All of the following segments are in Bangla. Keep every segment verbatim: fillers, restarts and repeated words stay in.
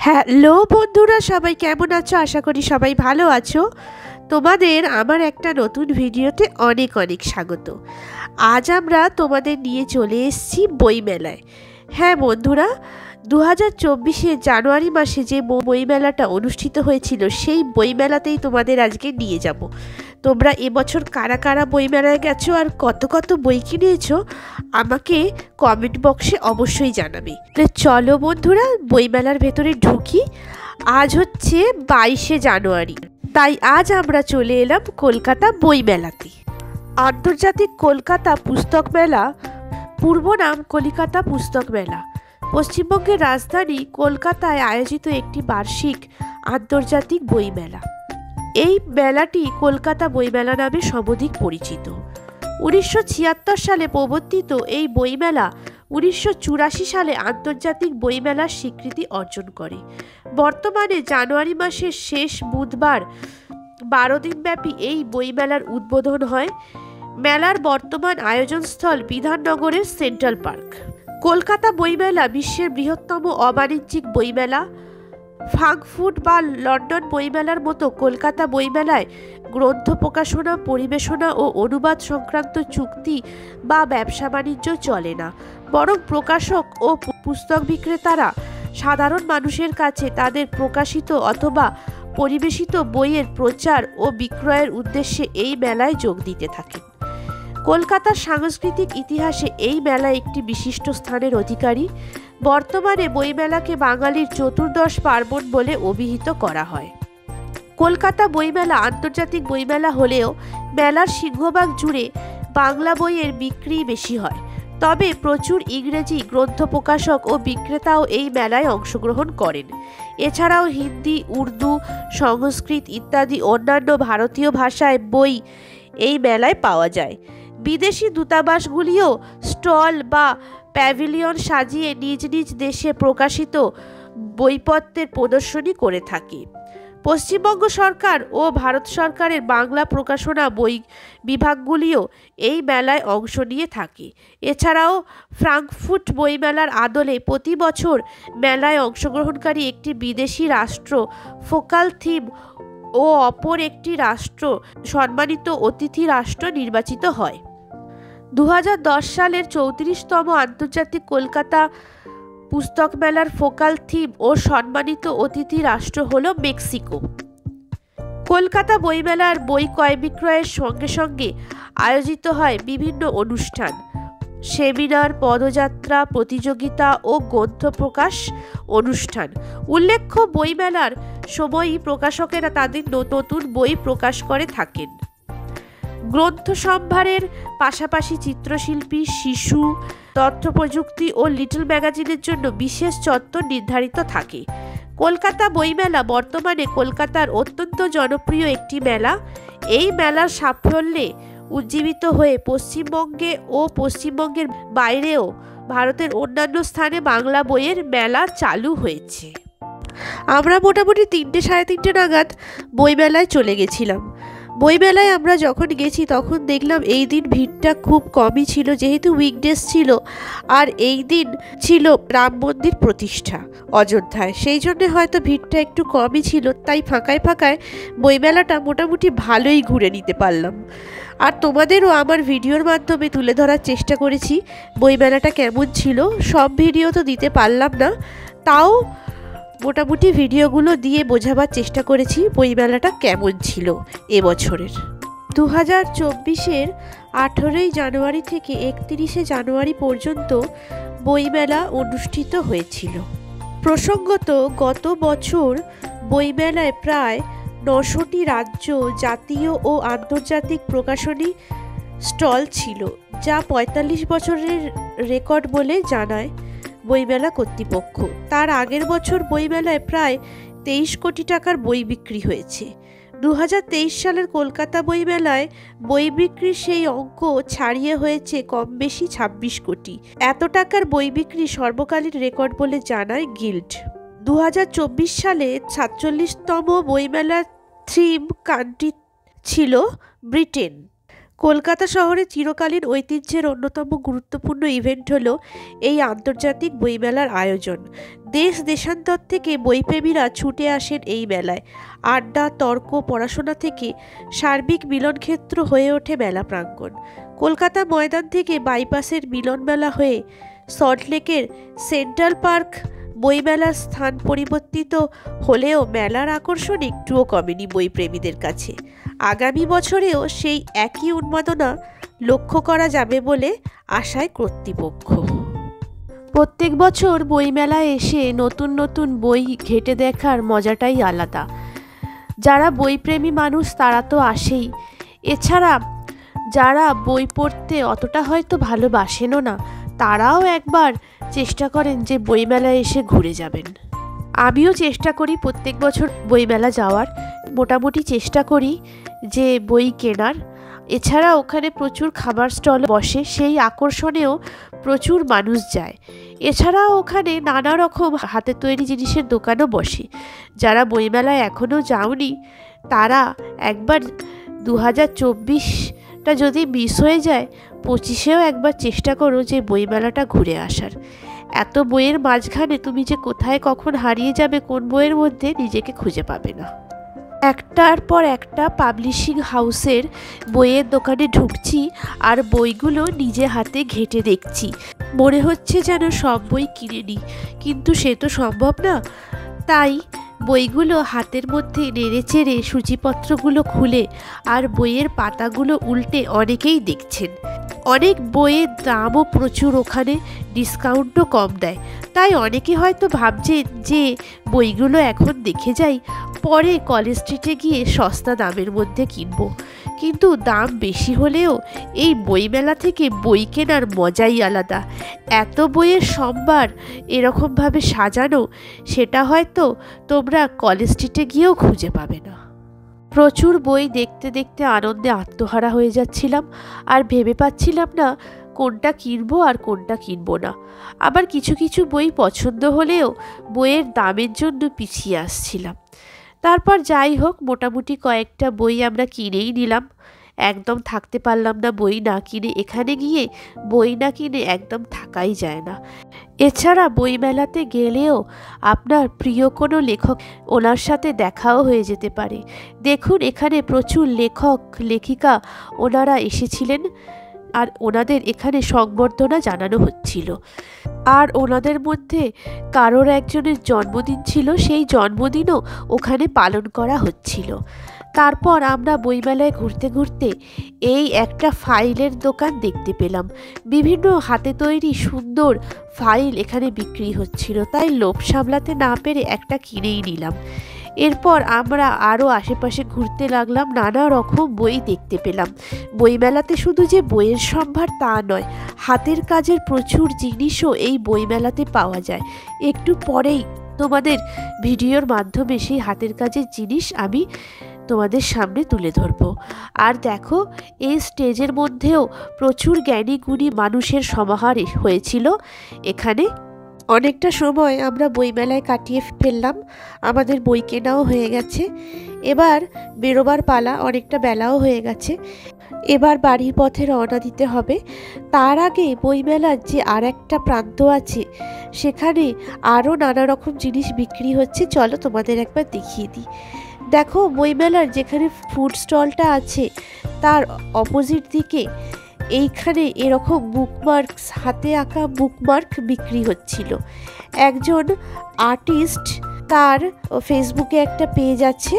হ্যালো বন্ধুরা, সবাই কেমন আছো? আশা করি সবাই ভালো আছো। তোমাদের আমার একটা নতুন ভিডিওতে অনেক অনেক স্বাগত। আজ আমরা তোমাদের নিয়ে চলে এসেছি বইমেলায়। হ্যাঁ বন্ধুরা, দু হাজার চব্বিশে জানুয়ারি মাসে যে বইমেলাটা অনুষ্ঠিত হয়েছিল সেই বইমেলাতেই তোমাদের আজকে নিয়ে যাব। তোমরা এবছর কারা কারা বইমেলায় গেছো আর কত কত বই কিনেছো আমাকে কমেন্ট বক্সে অবশ্যই জানাবে। চলো বন্ধুরা, বইমেলার ভেতরে ঢুকি। আজ হচ্ছে বাইশে জানুয়ারি, তাই আজ আমরা চলে এলাম কলকাতা বইমেলাতে। আন্তর্জাতিক কলকাতা পুস্তক মেলা, পূর্ব নাম কলিকাতা পুস্তক মেলা, পশ্চিমবঙ্গের রাজধানী কলকাতায় আয়োজিত একটি বার্ষিক আন্তর্জাতিক বইমেলা। এই মেলাটি কলকাতা বইমেলা নামে সমধিক পরিচিত। উনিশশো ছিয়াত্তর সালে প্রবর্তিত এই বইমেলা উনিশশো চুরাশি সালে আন্তর্জাতিক বইমেলার স্বীকৃতি অর্জন করে। বর্তমানে জানুয়ারি মাসের শেষ বুধবার বারো দিনব্যাপী এই বইমেলার উদ্বোধন হয়। মেলার বর্তমান আয়োজনস্থল বিধাননগরের সেন্ট্রাল পার্ক। কলকাতা বইমেলা বিশ্বের বৃহত্তম অবাণিজ্যিক বইমেলা। ফ্রাঙ্কফুর্ট বা লন্ডন বইমেলার মতো কলকাতা বইমেলায় গ্রন্থ প্রকাশনা, পরিবেশনা ও অনুবাদ সংক্রান্ত চুক্তি বা ব্যবসা বাণিজ্য চলে না, বরং প্রকাশক ও পুস্তক বিক্রেতারা সাধারণ মানুষের কাছে তাদের প্রকাশিত অথবা পরিবেশিত বইয়ের প্রচার ও বিক্রয়ের উদ্দেশ্যে এই মেলায় যোগ দিতে থাকেন। কলকাতার সাংস্কৃতিক ইতিহাসে এই মেলা একটি বিশিষ্ট স্থানের অধিকারী। বর্তমানে বইমেলাকে বাঙালির চতুর্দশ পার্বণ বলে অভিহিত করা হয়। কলকাতা বইমেলা আন্তর্জাতিক বইমেলা হলেও মেলার সিংহভাগ জুড়ে বাংলা বইয়ের বিক্রি বেশি হয়, তবে প্রচুর ইংরেজি গ্রন্থ প্রকাশক ও বিক্রেতাও এই মেলায় অংশগ্রহণ করেন। এছাড়াও হিন্দি, উর্দু, সংস্কৃত ইত্যাদি অন্যান্য ভারতীয় ভাষায় বই এই মেলায় পাওয়া যায়। বিদেশি দূতাবাসগুলিও স্টল বা প্যাভিলিয়ন সাজিয়ে নিজ নিজ দেশে প্রকাশিত বইপত্রের প্রদর্শনী করে থাকে। পশ্চিমবঙ্গ সরকার ও ভারত সরকারের বাংলা প্রকাশনা বই বিভাগগুলিও এই মেলায় অংশ নিয়ে থাকে। এছাড়াও ফ্রাঙ্কফুর্ট বইমেলার আদলে প্রতি বছর মেলায় অংশগ্রহণকারী একটি বিদেশি রাষ্ট্র ফোকাল থিম ও অপর একটি রাষ্ট্র সম্মানিত অতিথি রাষ্ট্র নির্বাচিত হয়। দু হাজার দশ সালের চৌত্রিশতম আন্তর্জাতিক কলকাতা পুস্তক মেলার ফোকাল থিম ও সম্মানিত অতিথি রাষ্ট্র হল মেক্সিকো। কলকাতা বইমেলার বই ক্রয় বিক্রয়ের সঙ্গে সঙ্গে আয়োজিত হয় বিভিন্ন অনুষ্ঠান, সেমিনার, পদযাত্রা, প্রতিযোগিতা ও গ্রন্থ প্রকাশ অনুষ্ঠান। উল্লেখ্য, বইমেলার সময়ই প্রকাশকেরা তাদের নতুন বই প্রকাশ করে থাকেন। গ্রন্থ সম্ভারের পাশাপাশি চিত্রশিল্পী, শিশু, তথ্য প্রযুক্তি ও লিটল ম্যাগাজিনের জন্য বিশেষ চত্বর নির্ধারিত থাকে। কলকাতা বইমেলা বর্তমানে কলকাতার অত্যন্ত জনপ্রিয় একটি মেলা। এই মেলার সাফল্যে উজ্জীবিত হয়ে পশ্চিমবঙ্গে ও পশ্চিমবঙ্গের বাইরেও ভারতের অন্যান্য স্থানে বাংলা বইয়ের মেলা চালু হয়েছে। আমরা মোটামুটি তিনটে সাড়ে তিনটে নাগাদ বইমেলায় চলে গেছিলাম। বইমেলায় আমরা যখন গেছি তখন দেখলাম এই দিন ভিড়টা খুব কমই ছিল, যেহেতু উইকডেজ ছিল আর এই দিন ছিল রাম মন্দির প্রতিষ্ঠা অযোধ্যায়, সেই জন্য হয়তো ভিড়টা একটু কমই ছিল। তাই ফাঁকায় ফাঁকায় বইমেলাটা মোটামুটি ভালোই ঘুরে নিতে পারলাম। আর তোমাদেরও আমার ভিডিওর মাধ্যমে তুলে ধরার চেষ্টা করেছি বইমেলাটা কেমন ছিল। সব ভিডিও তো দিতে পারলাম না, তাও মোটামুটি ভিডিওগুলো দিয়ে বোঝাবার চেষ্টা করেছি বইমেলাটা কেমন ছিল এবছরের। দু হাজার চব্বিশের আঠেরোই জানুয়ারি থেকে একত্রিশে জানুয়ারি পর্যন্ত বইমেলা অনুষ্ঠিত হয়েছিল। প্রসঙ্গত, গত বছর বইমেলায় প্রায় নশোটি রাজ্য, জাতীয় ও আন্তর্জাতিক প্রকাশনী স্টল ছিল, যা পঁয়তাল্লিশ বছরের রেকর্ড বলে জানায় বইমেলা কর্তৃপক্ষ। তার আগের বছর বইমেলায় প্রায় তেইশ কোটি টাকার বই বিক্রি হয়েছে। দু হাজার তেইশ সালের কলকাতা বইমেলায় বই বিক্রির সেই অঙ্ক ছাড়িয়ে হয়েছে কম বেশি ছাব্বিশ কোটি। এত টাকার বই বিক্রি সর্বকালীন রেকর্ড বলে জানায় গিল্ড। দু হাজার চব্বিশ সালে সাতচল্লিশতম বইমেলার থিম কান্ট্রি ছিল ব্রিটেন। কলকাতা শহরে চিরকালীন ঐতিহ্যের অন্যতম গুরুত্বপূর্ণ ইভেন্ট হলো এই আন্তর্জাতিক বইমেলার আয়োজন। দেশ দেশান্তর থেকে বইপ্রেমীরা ছুটে আসেন এই মেলায়। আড্ডা, তর্ক, পড়াশোনা থেকে সার্বিক মিলনক্ষেত্র হয়ে ওঠে মেলা প্রাঙ্গণ। কলকাতা ময়দান থেকে বাইপাসের মিলন মেলা হয়ে সল্টলেকের সেন্ট্রাল পার্ক বইমেলার স্থান পরিবর্তিত হলেও মেলার আকর্ষণ একটুও কমেনি বইপ্রেমীদের কাছে। আগামী বছরেও সেই একই উন্মাদনা লক্ষ্য করা যাবে বলে আশায় কর্তৃপক্ষ। প্রত্যেক বছর বইমেলায় এসে নতুন নতুন বই ঘেঁটে দেখার মজাটাই আলাদা। যারা বইপ্রেমী মানুষ তারা তো আসেই, এছাড়া যারা বই পড়তে অতটা হয়তো ভালোবাসেনও না তারাও একবার চেষ্টা করেন যে বইমেলায় এসে ঘুরে যাবেন। আমিও চেষ্টা করি প্রত্যেক বছর বইমেলা যাওয়ার, মোটামুটি চেষ্টা করি যে বই কেনার। এছাড়া ওখানে প্রচুর খাবার স্টল বসে, সেই আকর্ষণেও প্রচুর মানুষ যায়। এছাড়াও ওখানে নানা রকম হাতে তৈরি জিনিসের দোকানও বসে। যারা বইমেলায় এখনও যাওনি তারা একবার দু হাজার চব্বিশটা যদি মিস হয়ে যায়, পঁচিশেও একবার চেষ্টা করো যে বইমেলাটা ঘুরে আসার। এত বইয়ের মাঝখানে তুমি যে কোথায় কখন হারিয়ে যাবে কোন বইয়ের মধ্যে নিজেকে খুঁজে পাবে না। একটার পর একটা পাবলিশিং হাউসের বইয়ের দোকানে ঢুকছি আর বইগুলো নিজে হাতে ঘেঁটে দেখছি। মনে হচ্ছে যেন সব বই কিনে নিই, কিন্তু সে তো সম্ভব না। তাই বইগুলো হাতের মধ্যে নেড়ে চেড়ে সূচিপত্রগুলো খুলে আর বইয়ের পাতাগুলো উল্টে অনেকেই দেখছেন। অনেক বইয়ের দামও প্রচুর, ওখানে ডিসকাউন্টও কম দেয়। তাই অনেকে হয়তো ভাবছে যে বইগুলো এখন দেখে যাই, পরে কলেজ স্ট্রিটে গিয়ে সস্তা দামের মধ্যে কিনবো। কিন্তু দাম বেশি হলেও এই বইমেলা থেকে বই কেনার মজাই আলাদা। এত বইয়ের সম্ভার এরকমভাবে সাজানো, সেটা হয়তো তোমরা কলেজ স্ট্রিটে গিয়েও খুঁজে পাবে না। প্রচুর বই দেখতে দেখতে আনন্দে আত্মহারা হয়ে যাচ্ছিলাম আর ভেবে পাচ্ছিলাম না কোনটা কিনবো আর কোনটা কিনবো না। আবার কিছু কিছু বই পছন্দ হলেও বইয়ের দামের জন্য পিছিয়ে আসছিলাম। তারপর যাই হোক, মোটামুটি কয়েকটা বই আমরা কিনেই নিলাম। একদম থাকতে পারলাম না বই না কিনে। এখানে গিয়ে বই না কিনে একদম থাকাই যায় না। এছাড়া বইমেলাতে গেলেও আপনার প্রিয় কোনো লেখক, ওনার সাথে দেখাও হয়ে যেতে পারে। দেখুন এখানে প্রচুর লেখক লেখিকা ওনারা এসেছিলেন আর ওনাদের এখানে সংবর্ধনা জানানো হচ্ছিল। আর ওনাদের মধ্যে কারোর একজনের জন্মদিন ছিল, সেই জন্মদিনও ওখানে পালন করা হচ্ছিল। তারপর আমরা বইমেলায় ঘুরতে ঘুরতে এই একটা ফাইলের দোকান দেখতে পেলাম। বিভিন্ন হাতে তৈরি সুন্দর ফাইল এখানে বিক্রি হচ্ছিল, তাই লোভ সামলাতে না পেরে একটা কিনেই নিলাম। এরপর আমরা আরও আশেপাশে ঘুরতে লাগলাম, নানা রকম বই দেখতে পেলাম। বইমেলাতে শুধু যে বইয়ের সম্ভার তা নয়, হাতের কাজের প্রচুর জিনিসও এই বইমেলাতে পাওয়া যায়। একটু পরেই তোমাদের ভিডিওর মাধ্যমে সেই হাতের কাজের জিনিস আমি তোমাদের সামনে তুলে ধরবো। আর দেখো এই স্টেজের মধ্যেও প্রচুর জ্ঞানী গুণী মানুষের সমাহার হয়েছিল এখানে। অনেকটা সময় আমরা বইমেলায় কাটিয়ে ফেললাম, আমাদের বই কেনাও হয়ে গেছে। এবার বেরোবার পালা, অনেকটা বেলাও হয়ে গেছে। এবার বাড়ির পথে রওনা দিতে হবে। তার আগে বইমেলার যে আর একটা প্রান্ত আছে সেখানে আরও নানা রকম জিনিস বিক্রি হচ্ছে, চলো তোমাদের একবার দেখিয়ে দিই। দেখো বইমেলার যেখানে ফুড স্টলটা আছে তার অপোজিট দিকে এইখানে এরকম বুকমার্কস, হাতে আঁকা বুকমার্ক বিক্রি হচ্ছিল। একজন আর্টিস্ট, তার ফেসবুকে একটা পেজ আছে,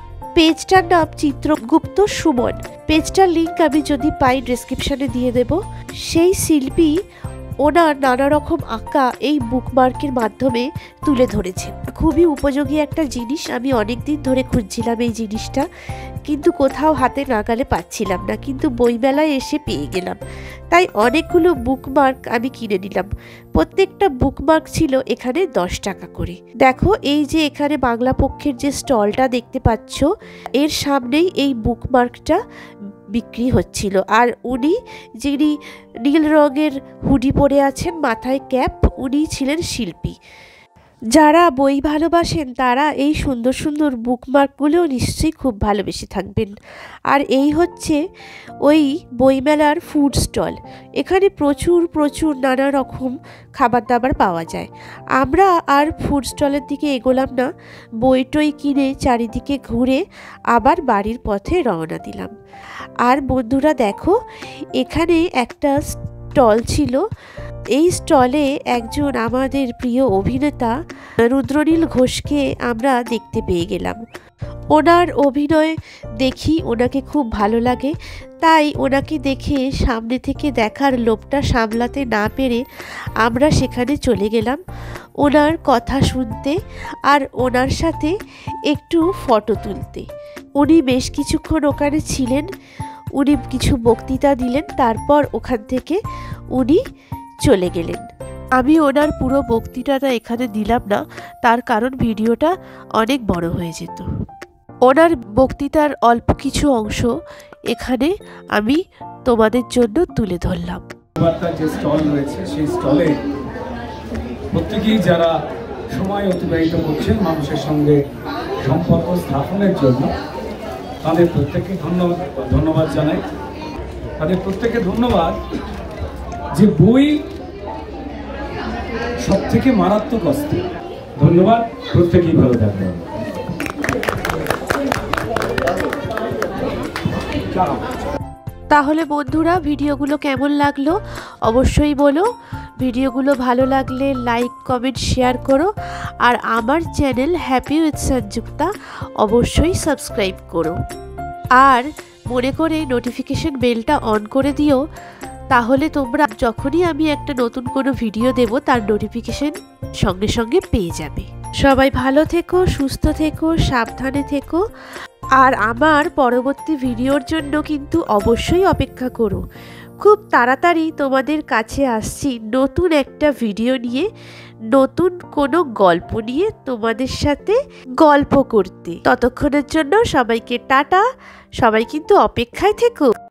পেজটার নাম চিত্রগুপ্ত সুমন। পেজটার লিঙ্ক আমি যদি পাই ডেসক্রিপশনে দিয়ে দেব। সেই শিল্পী ওনার নানা রকম আঁকা এই বুকমার্কের মাধ্যমে তুলে ধরেছেন। খুবই উপযোগী একটা জিনিস। আমি অনেক দিন ধরে খুঁজছিলাম এই জিনিসটা, কিন্তু কোথাও হাতে নাগালে পাচ্ছিলাম না, কিন্তু বইমেলায় এসে পেয়ে গেলাম। তাই অনেকগুলো বুকমার্ক আমি কিনে নিলাম। প্রত্যেকটা বুকমার্ক ছিল এখানে দশ টাকা করে। দেখো এই যে এখানে বাংলা পক্ষের যে স্টলটা দেখতে পাচ্ছ, এর সামনেই এই বুকমার্কটা বিক্রি হচ্ছিল। আর উনি যিনি নীল রঙের হুডি পরে আছেন, মাথায় ক্যাপ, উনি ছিলেন শিল্পী। যারা বই ভালোবাসেন তারা এই সুন্দর সুন্দর বুকমার্কগুলো নিশ্চয়ই খুব ভালোবেসে থাকবেন। আর এই হচ্ছে ওই বইমেলার ফুড স্টল। এখানে প্রচুর প্রচুর নানা রকম খাবার দাবার পাওয়া যায়। আমরা আর ফুড স্টলের দিকে এগোলাম না, বই টই কিনে চারিদিকে ঘুরে আবার বাড়ির পথে রওনা দিলাম। আর বন্ধুরা দেখো, এখানে একটা স্টল ছিল। এই স্টলে একজন আমাদের প্রিয় অভিনেতা রুদ্রনীল ঘোষকে আমরা দেখতে পেয়ে গেলাম। ওনার অভিনয় দেখি ওনাকে খুব ভালো লাগে, তাই ওনাকে দেখে সামনে থেকে দেখার লোভটা সামলাতে না পেরে আমরা সেখানে চলে গেলাম ওনার কথা শুনতে আর ওনার সাথে একটু ফটো তুলতে। উনি বেশ কিছুক্ষণ ওখানে ছিলেন, উনি কিছু বক্তৃতা দিলেন, তারপর ওখান থেকে উনি চলে গেলেন। আমি ওনার পুরো বক্তৃতাটা এখানে দিলাম না, তার কারণ ভিডিওটা অনেক বড় হয়ে যেত। ওনার বক্তৃতার অল্প কিছু অংশ এখানে আমি তোমাদের জন্য তুলে ধরলাম। যে স্টল রয়েছে সেই স্টলে প্রত্যেকেই যারা সময় অতিবাহিত করছেন মানুষের সঙ্গে সম্পর্ক স্থাপনের জন্য, তাদের প্রত্যেককে ধন্যবাদ ধন্যবাদ জানাই। তাদের প্রত্যেককে ধন্যবাদ যে বই সব থেকে মারাত্মক অস্ত্র। ধন্যবাদ, প্রত্যেকেই ভালো থাকবেন। তাহলে বন্ধুরা, ভিডিওগুলো কেমন লাগলো অবশ্যই বলো। ভিডিওগুলো ভালো লাগলে লাইক কমেন্ট শেয়ার করো, আর আমার চ্যানেল হ্যাপি উইথ সঞ্জুক্তা অবশ্যই সাবস্ক্রাইব করো, আর মনে করে নোটিফিকেশন বেলটা অন করে দিও। তাহলে তোমরা যখনই আমি একটা নতুন কোনো ভিডিও দেব তার নোটিফিকেশন সঙ্গে সঙ্গে পেয়ে যাবে। সবাই ভালো থেকো, সুস্থ থেকো, সাবধানে থেকো, আর আমার পরবর্তী ভিডিওর জন্য কিন্তু অবশ্যই অপেক্ষা করো। খুব তাড়াতাড়ি তোমাদের কাছে আসছি নতুন একটা ভিডিও নিয়ে, নতুন কোনো গল্প নিয়ে তোমাদের সাথে গল্প করতে। ততক্ষণের জন্য সবাইকে টাটা। সবাই কিন্তু অপেক্ষায় থেকো।